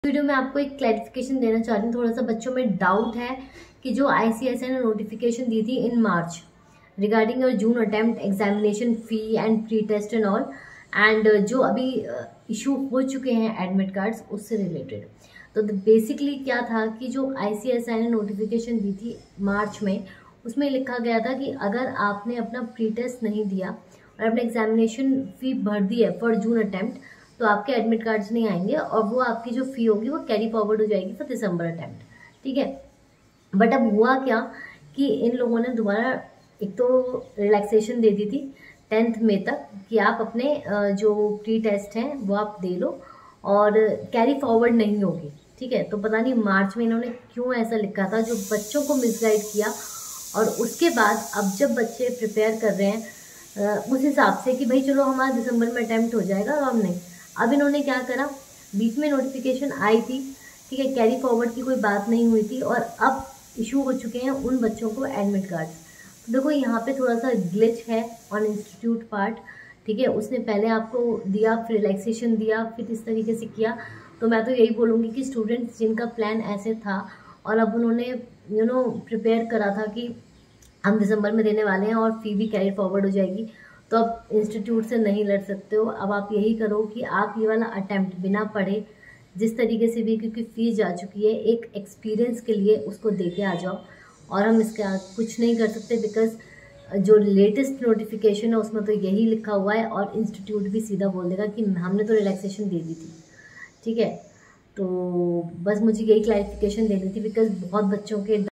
Video में आपको एक क्लैरिफिकेशन देना चाह रही हूँ। थोड़ा सा बच्चों में डाउट है कि जो आईसीएसआई ने नोटिफिकेशन दी थी in March regarding your June attempt examination fee and pre test and all, and जो अभी इशू हो चुके हैं एडमिट कार्ड्स उससे रिलेटेड। तो बेसिकली क्या था कि जो आईसीएसआई ने नोटिफिकेशन दी थी मार्च में, उसमें लिखा गया था कि अगर आपने अपना प्री टेस्ट नहीं दिया और अपने एग्जामिनेशन फी भर दी है फॉर जून अटेम्प्ट, तो आपके एडमिट कार्ड्स नहीं आएंगे और वो आपकी जो फी होगी वो कैरी फॉरवर्ड हो जाएगी फॉर दिसंबर अटेम्प्ट। ठीक है, बट अब हुआ क्या कि इन लोगों ने दोबारा एक तो रिलैक्सेशन दे दी थी 10 मई तक कि आप अपने जो प्री टेस्ट हैं वो आप दे लो और कैरी फॉरवर्ड नहीं होगी। ठीक है, तो पता नहीं मार्च में इन्होंने क्यों ऐसा लिखा था जो बच्चों को मिसगाइड किया। और उसके बाद अब जब बच्चे प्रिपेयर कर रहे हैं उस हिसाब से कि भाई चलो हमारा दिसंबर में अटैम्प्ट हो जाएगा, और हम नहीं, अब इन्होंने क्या करा, बीच में नोटिफिकेशन आई थी, ठीक है, कैरी फॉरवर्ड की कोई बात नहीं हुई थी, और अब इशू हो चुके हैं उन बच्चों को एडमिट कार्ड्स। तो देखो यहाँ पे थोड़ा सा ग्लिच है ऑन इंस्टीट्यूट पार्ट। ठीक है, उसने पहले आपको दिया, फिर रिलैक्सेशन दिया, फिर इस तरीके से किया। तो मैं तो यही बोलूँगी कि स्टूडेंट्स जिनका प्लान ऐसे था और अब उन्होंने प्रिपेयर करा था कि हम दिसंबर में देने वाले हैं और फी भी कैरी फॉरवर्ड हो जाएगी, तो अब इंस्टीट्यूट से नहीं लड़ सकते हो। अब आप यही करो कि आप ये वाला अटेम्प्ट बिना पढ़े जिस तरीके से भी, क्योंकि फीस जा चुकी है, एक एक्सपीरियंस के लिए उसको दे के आ जाओ। और हम इसका कुछ नहीं कर सकते बिकॉज जो लेटेस्ट नोटिफिकेशन है उसमें तो यही लिखा हुआ है, और इंस्टीट्यूट भी सीधा बोल देगा कि हमने तो रिलैक्सेशन दे दी थी। ठीक है, तो बस मुझे यही क्लैरिफिकेशन देनी थी बिकॉज बहुत बच्चों के